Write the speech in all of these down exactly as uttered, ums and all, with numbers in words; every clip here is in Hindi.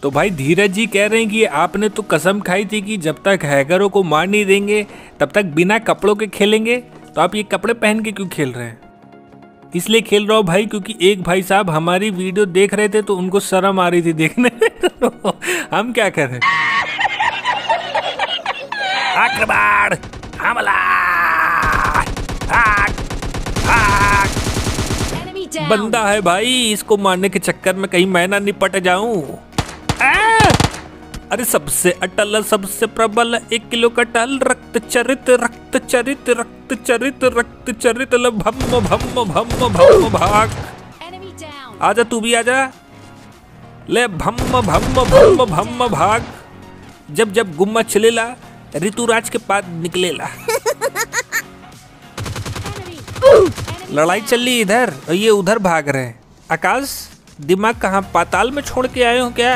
तो भाई धीरज जी कह रहे हैं कि आपने तो कसम खाई थी कि जब तक हैकरों को मार नहीं देंगे तब तक बिना कपड़ों के खेलेंगे, तो आप ये कपड़े पहन के क्यों खेल रहे हैं? इसलिए खेल रहा हूँ भाई क्योंकि एक भाई साहब हमारी वीडियो देख रहे थे तो उनको शर्म आ रही थी देखने में। हम क्या करें? आक्रमण, हमला, भाग, भाग। बंदा है भाई, इसको मारने के चक्कर में कहीं मैं ना निपट जाऊं। अरे सबसे अटल सबसे प्रबल एक किलो कटल रक्त चरित रक्त चरित रक्त चरित रक्त चरित ल भम भम भम भम भाग। आजा तू भी आजा, ले भम भम भम भम भाग। जब जब गुम्मा चलेला ऋतुराज के पास निकलेला। लड़ाई चल रही इधर और ये उधर भाग रहे हैं। आकाश दिमाग कहाँ पाताल में छोड़ के आए हो क्या?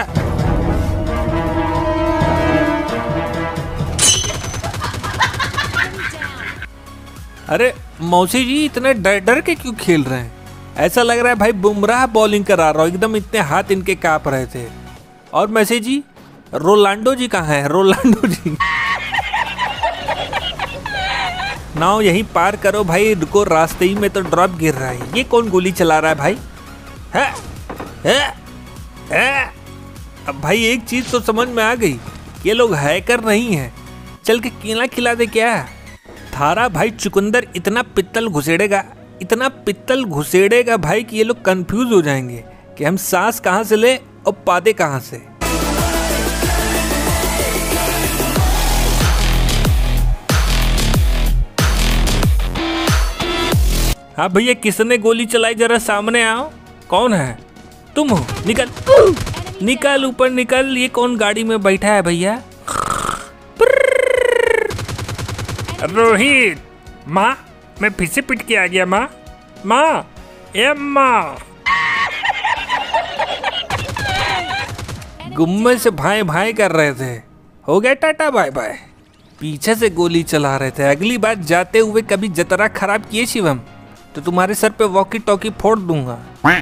अरे मौसी जी इतने डर डर के क्यों खेल रहे हैं? ऐसा लग रहा है भाई बुमराह बॉलिंग करा रहा हो, एकदम इतने हाथ इनके कांप रहे थे। और मैसी जी, रोलांडो जी कहाँ है? रोलांडो जी नाव यहीं पार करो भाई, रुको रास्ते ही में तो ड्रॉप गिर रहा है। ये कौन गोली चला रहा है भाई? है है है। अब भाई एक चीज तो समझ में आ गई, ये लोग हैकर नहीं है। चल के केला खिला दे क्या? थारा भाई चुकंदर इतना पित्तल घुसेड़ेगा, इतना पित्तल घुसेड़ेगा भाई कि ये लोग कंफ्यूज हो जाएंगे कि हम सांस कहाँ से ले और पादे कहाँ से। हाँ भैया किसने गोली चलाई, जरा सामने आओ। कौन है? तुम हो? निकल निकल ऊपर निकल। ये कौन गाड़ी में बैठा है भैया? रोहित, माँ मैं फिर से पिट के आ गया। माँ माँ ए माँ। गुम्मे से भाई भाई कर रहे थे, हो गया टाटा बाय बाय। पीछे से गोली चला रहे थे। अगली बार जाते हुए कभी जतरा खराब किए शिवम तो तुम्हारे सर पे वॉकी टॉकी फोड़ दूंगा।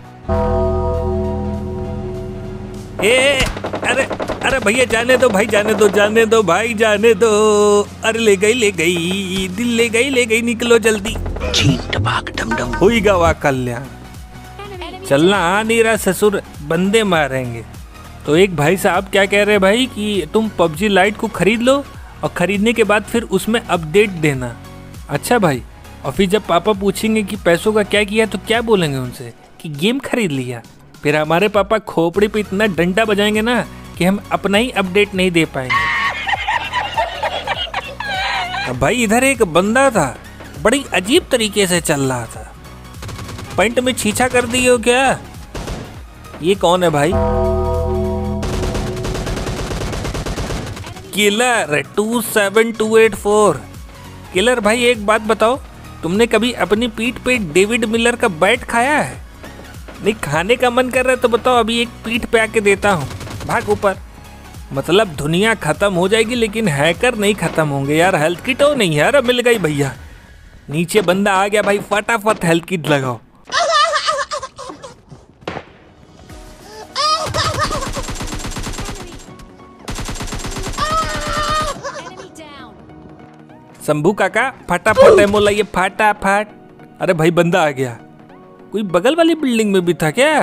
ए अरे अरे भैया जाने दो भाई, जाने दो जाने दो भाई जाने दो। अरे ले गई ले गई, दिल ले गई ले गई, निकलो जल्दी। हुई गवा कल्याण। चलना आ नहीं रहा ससुर, बंदे मारेंगे। तो एक भाई साहब क्या कह रहे हैं भाई कि तुम पबजी लाइट को खरीद लो और खरीदने के बाद फिर उसमें अपडेट देना। अच्छा भाई, और फिर जब पापा पूछेंगे कि पैसों का क्या किया तो क्या बोलेंगे उनसे कि गेम खरीद लिया? फिर हमारे पापा खोपड़ी पे इतना डंडा बजाएंगे ना कि हम अपना ही अपडेट नहीं दे पाएंगे। अब भाई इधर एक बंदा था, बड़ी अजीब तरीके से चल रहा था। पैंट में छीछा कर दी हो क्या? ये कौन है भाई? Killer two seven two eight four. Killer भाई एक बात बताओ, तुमने कभी अपनी पीठ पे डेविड मिलर का बैट खाया है? नहीं खाने का मन कर रहा है तो बताओ, अभी एक पीठ पे आके देता हूँ। भाग ऊपर। मतलब दुनिया खत्म हो जाएगी लेकिन हैकर नहीं खत्म होंगे यार। हेल्थ किट हो नहीं यार, मिल गई भैया। नीचे बंदा आ गया भाई, फटाफट हेल्थ किट लगाओ। शंभू काका फटाफट एमो लाइए फटाफट। अरे भाई बंदा आ गया। कोई बगल वाली बिल्डिंग में भी था क्या?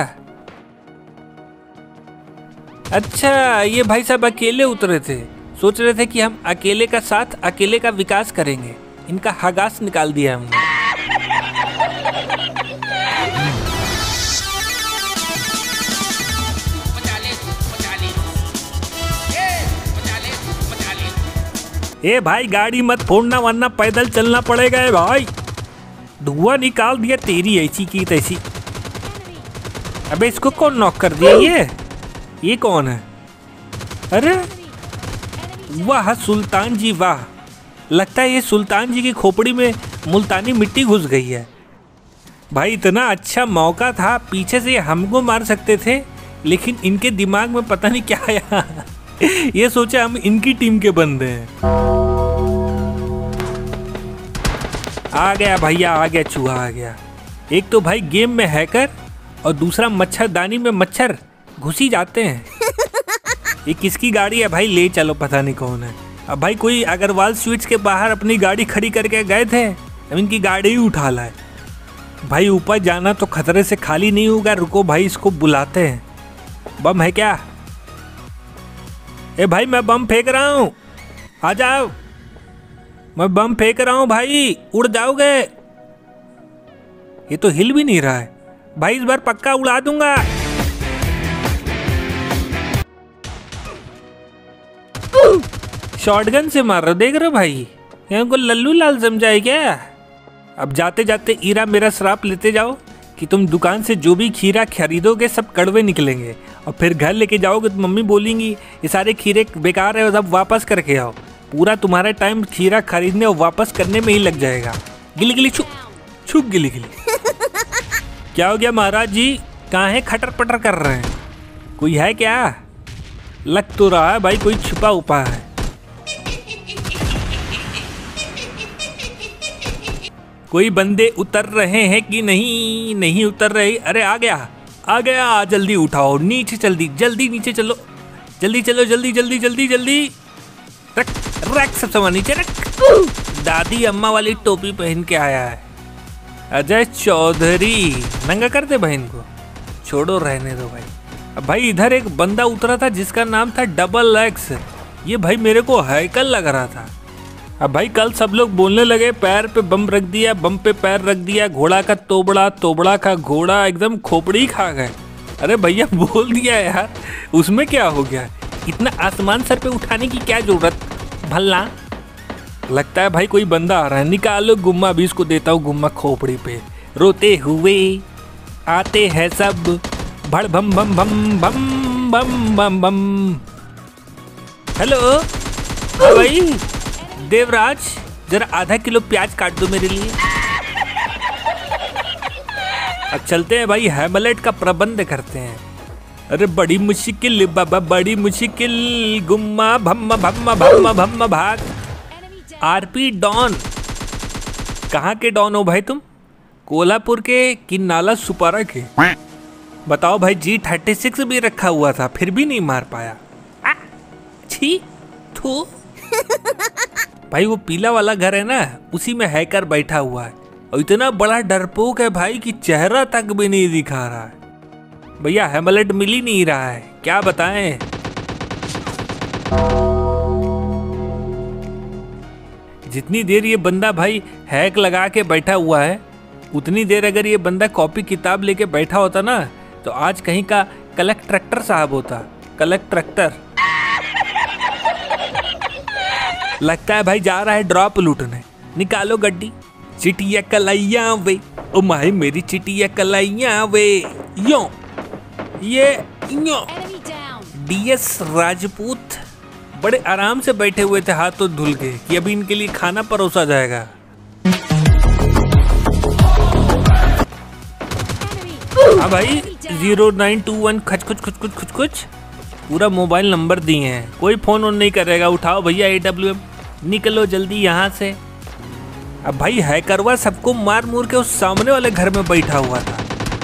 अच्छा ये भाई साहब अकेले उतरे थे, सोच रहे थे कि हम अकेले का साथ अकेले का विकास करेंगे। इनका हगास निकाल दिया हमने। ए भाई गाड़ी मत फोड़ना वरना पैदल चलना पड़ेगा। है भाई धुआं निकाल दिया तेरी ऐसी की तैसी। अबे इसको कौन नॉक कर दिया? ये ये कौन है? अरे वाह सुल्तान जी वाह, लगता है ये सुल्तान जी की खोपड़ी में मुल्तानी मिट्टी घुस गई है। भाई इतना अच्छा मौका था, पीछे से हमको मार सकते थे लेकिन इनके दिमाग में पता नहीं क्या आया। ये सोचा हम इनकी टीम के बंदे हैं। आ गया भैया आ गया, चूहा आ गया। एक तो भाई गेम में हैकर और दूसरा मच्छरदानी में मच्छर घुस ही जाते हैं। ये किसकी गाड़ी है भाई? ले चलो, पता नहीं कौन है। अब भाई कोई अग्रवाल स्वीट्स के बाहर अपनी गाड़ी खड़ी करके गए थे, अब इनकी गाड़ी ही उठा लाए। भाई ऊपर जाना तो खतरे से खाली नहीं होगा। रुको भाई, इसको बुलाते हैं। बम है क्या? ए भाई मैं बम फेंक रहा हूँ, आ जाओ। मैं बम फेंक रहा हूँ भाई, उड़ जाओगे। ये तो हिल भी नहीं रहा है भाई, इस बार पक्का उड़ा दूंगा। शॉटगन से मार रहे हो, देख रहे हो भाई? इनको लल्लू लाल समझाए क्या? अब जाते जाते ईरा मेरा श्राप लेते जाओ कि तुम दुकान से जो भी खीरा खरीदोगे सब कड़वे निकलेंगे, और फिर घर लेके जाओगे तो मम्मी बोलेंगी ये सारे खीरे बेकार है, सब वापस करके आओ। पूरा तुम्हारा टाइम खीरा खरीदने और वापस करने में ही लग जाएगा। गिली गिली छुप छुप गिली गिली। क्या हो गया महाराज जी? कहाँ है खटर पटर कर रहे हैं? कोई है क्या? लग तो रहा है भाई कोई छुपा उपा है। कोई बंदे उतर रहे हैं कि नहीं? नहीं उतर रहे। अरे आ गया आ गया, जल्दी उठाओ, नीचे जल्दी जल्दी नीचे चलो, जल्दी चलो, जल्दी जल्दी जल्दी जल्दी। रख रख सब सामान नीचे रख। दादी अम्मा वाली टोपी पहन के आया है अजय चौधरी। नंगा करते बहन को, छोड़ो रहने दो भाई। अब भाई इधर एक बंदा उतरा था जिसका नाम था डबल एक्स। ये भाई मेरे को हैकल लग रहा था। अब भाई कल सब लोग बोलने लगे पैर पे बम रख दिया, बम पे पैर रख दिया, घोड़ा का तोबड़ा, तोबड़ा का घोड़ा, एकदम खोपड़ी खा गए। अरे भैया बोल दिया यार, उसमें क्या हो गया? इतना आसमान सर पे उठाने की क्या जरूरत भल्ला? लगता है भाई कोई बंदा आ रहा है। निकालो गुम्मा, अभी इसको देता हूँ गुम्मा खोपड़ी पे। रोते हुए आते हैं सब, भड़ भम भम भम भम बम बम बम। हेलो भाई देवराज, जरा आधा किलो प्याज काट दो मेरे लिए। अब चलते हैं भाई, हैमलेट का प्रबंध करते हैं। अरे बड़ी मुश्किल बाबा, बड़ी मुश्किल, गुम्मा भम्मा भम्मा भम्मा भम्मा भाग। आरपी डॉन, कहाँ के डॉन हो भाई तुम? कोल्हापुर के कि नाला सुपारा के? बताओ भाई, जी थर्टी सिक्स भी रखा हुआ था फिर भी नहीं मार पाया। आ, छी थू। भाई वो पीला वाला घर है ना, उसी में हैकर बैठा हुआ है और इतना बड़ा डरपोक है भाई कि चेहरा तक भी नहीं दिखा रहा है। भैया हैमलेट मिल ही नहीं रहा है, क्या बताएं। जितनी देर ये बंदा भाई हैक लगा के बैठा हुआ है, उतनी देर अगर ये बंदा कॉपी किताब लेके बैठा होता ना, तो आज कहीं का कलेक्टर साहब होता। कलेक्टर लगता है भाई जा रहा है ड्रॉप लूटने। निकालो गड्डी। चिटिया कलाइया वे, ओ माही मेरी चिटिया कलाइया वे। यो ये यो डीएस राजपूत बड़े आराम से बैठे हुए थे हाथ तो धुल के कि अभी इनके लिए खाना परोसा जाएगा। हाँ भाई जीरो नाइन टू वन खच कुछ कुछ कुछ कुछ कुछ पूरा मोबाइल नंबर दिए हैं, कोई फोन ऑन नहीं करेगा। उठाओ भैया ए डब्ल्यू एम, निकलो जल्दी यहाँ से। अब भाई हैकरवा सबको मार मूर के उस सामने वाले घर में बैठा हुआ था।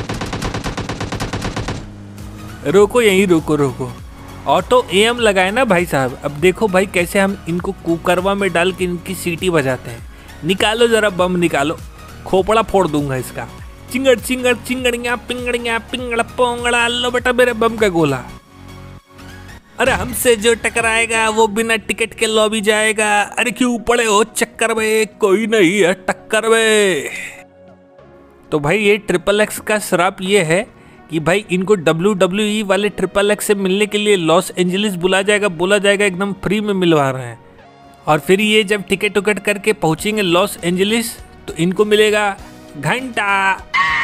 रोको यहीं रोको रोको, ऑटो एम लगाए ना भाई साहब। अब देखो भाई कैसे हम इनको कुकरवा में डाल के इनकी सीटी बजाते हैं। निकालो जरा बम निकालो, खोपड़ा फोड़ दूंगा इसका। चिंगड़ चिंगड़ चिंगड़िया पिंगड़िया पिंगड़ पोंगड़ा, लो बेटा मेरे बम का गोला। अरे हमसे जो टकराएगा वो बिना टिकट के लॉबी जाएगा। अरे क्यों पड़े हो चक्कर में, कोई नहीं है टक्कर में। तो भाई ये ट्रिपल एक्स का श्राप ये है कि भाई इनको डब्ल्यू डब्ल्यू ई वाले ट्रिपल एक्स से मिलने के लिए लॉस एंजलिस बुला जाएगा, बोला जाएगा एकदम फ्री में मिलवा रहे हैं। और फिर ये जब टिकट उकट करके पहुंचेंगे लॉस एंजलिस तो इनको मिलेगा घंटा।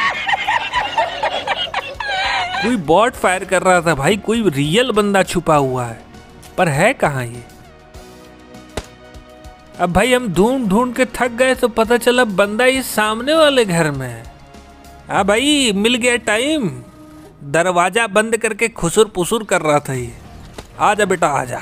कोई बॉट फायर कर रहा था भाई, कोई रियल बंदा छुपा हुआ है, पर है कहाँ ये? अब भाई हम ढूंढ ढूंढ के थक गए तो पता चला बंदा ये सामने वाले घर में है। हाँ भाई मिल गया टाइम। दरवाजा बंद करके खुसुर पुसुर कर रहा था ये। आजा बेटा आजा।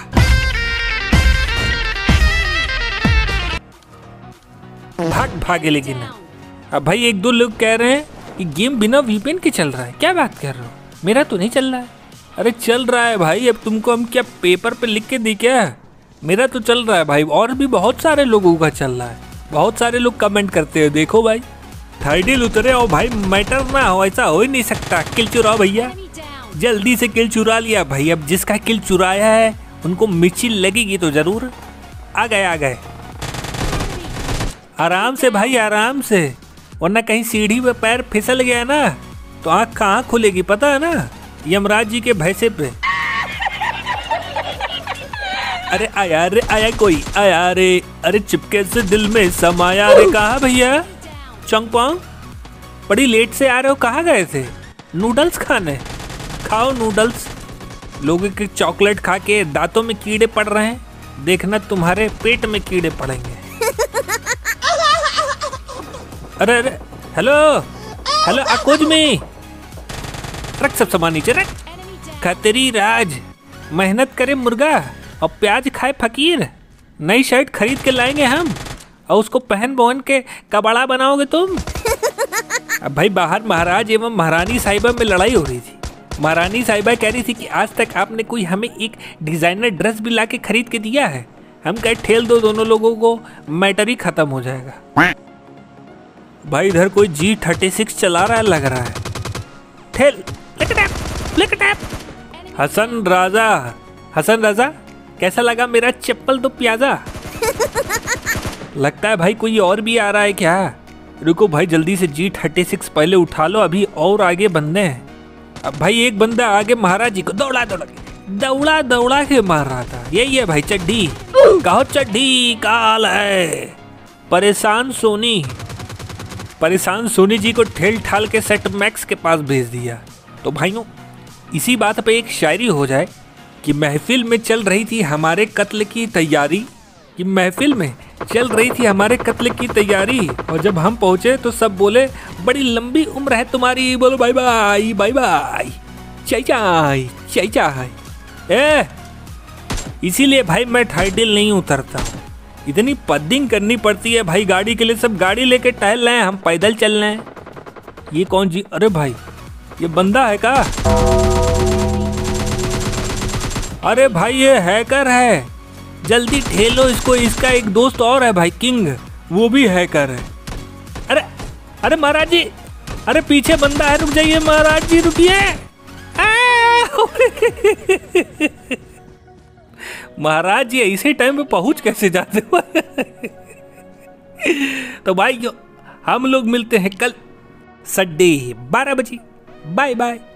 भाग भागे। लेकिन अब भाई एक दो लोग कह रहे हैं कि गेम बिना वीपीएन के चल रहा है। क्या बात कर रहे हो? मेरा तो नहीं चल रहा है। अरे चल रहा है भाई, अब तुमको हम क्या पेपर पे लिख के दी क्या? मेरा तो चल रहा है भाई, और भी बहुत सारे लोगों का चल रहा है। बहुत सारे लोग कमेंट करते हैं, देखो भाई। थर्डील उतरे और भाई मैटर ना हो, ऐसा हो ही नहीं सकता। किल चुराओ भैया, जल्दी से किल चुरा लिया भाई। अब जिसका किल चुराया है उनको मिर्ची लगेगी तो जरूर। आ गए आ गए, आराम से भाई आराम से, वरना कहीं सीढ़ी पे पैर फिसल गया ना तो आँख कहाँ खुलेगी पता है ना, यमराज जी के भैंसे पे। अरे आया रे आया कोई आया रे, अरे चिपके से दिल में समाया रे। कहा भैया चंगपांग, बड़ी लेट से आ रहे हो, कहाँ गए थे? नूडल्स खाने? खाओ नूडल्स। लोगों के चॉकलेट खा के दांतों में कीड़े पड़ रहे हैं, देखना तुम्हारे पेट में कीड़े पड़ेंगे। अरे अरे हेलो हेलो आकोज में रख सब सामान नीचे रख। खतरी राज, मेहनत करे मुर्गा और प्याज खाए फकीर। नई शर्ट खरीद के लाएंगे हम और उसको पहन पहन के कबाड़ा बनाओगे तुम। अब भाई बाहर महाराज एवं महारानी साहिबा में लड़ाई हो रही थी। महारानी साहिबा कह रही थी कि आज तक आपने कोई हमें एक डिजाइनर ड्रेस भी लाके खरीद के दिया है। हम कहे ठेल दो दोनों लोगों को, मैटर ही खत्म हो जाएगा। भाई इधर कोई जी थर्टी सिक्स चला रहा है लग रहा है। ठेल हसन राजा, हसन राजा कैसा लगा मेरा चप्पल तो प्याजा? लगता है भाई कोई और भी आ रहा है क्या? रुको भाई जल्दी से जी थर्टी सिक्स पहले उठा लो, अभी और आगे बंदे हैं। अब भाई एक बंदा आगे महाराज जी को दौड़ा दौड़ा दौड़ा दौड़ा के मार रहा था। यही है भाई चड्डी। कहो चड्डी काल है। परेशान सोनी, परेशान सोनी जी को ठेल ठाल के सेट मैक्स के पास भेज दिया। तो भाइयों इसी बात पे एक शायरी हो जाए कि महफिल में चल रही थी हमारे कत्ल की तैयारी, कि महफिल में चल रही थी हमारे कत्ल की तैयारी, और जब हम पहुंचे तो सब बोले बड़ी लंबी उम्र है तुम्हारी। बोलो बाय बाय बाय बाय, चाय चाय चाय चाय। ए इसीलिए भाई मैं थर्डील नहीं उतरता हूँ, इतनी पद्दिंग करनी पड़ती है भाई गाड़ी के लिए। सब गाड़ी लेके टहल रहे हैं, हम पैदल चल रहे हैं। ये कौन जी? अरे भाई ये बंदा है का? अरे भाई ये हैकर है, जल्दी ठेलो इसको। इसका एक दोस्त और है भाई किंग, वो भी हैकर है। अरे अरे महाराज जी, अरे पीछे बंदा है, रुक जाइए महाराज जी रुकिए। महाराज जी ऐसे टाइम पे पहुंच कैसे जाते हो? तो भाई हम लोग मिलते हैं कल संडे बारह बजे। Bye bye.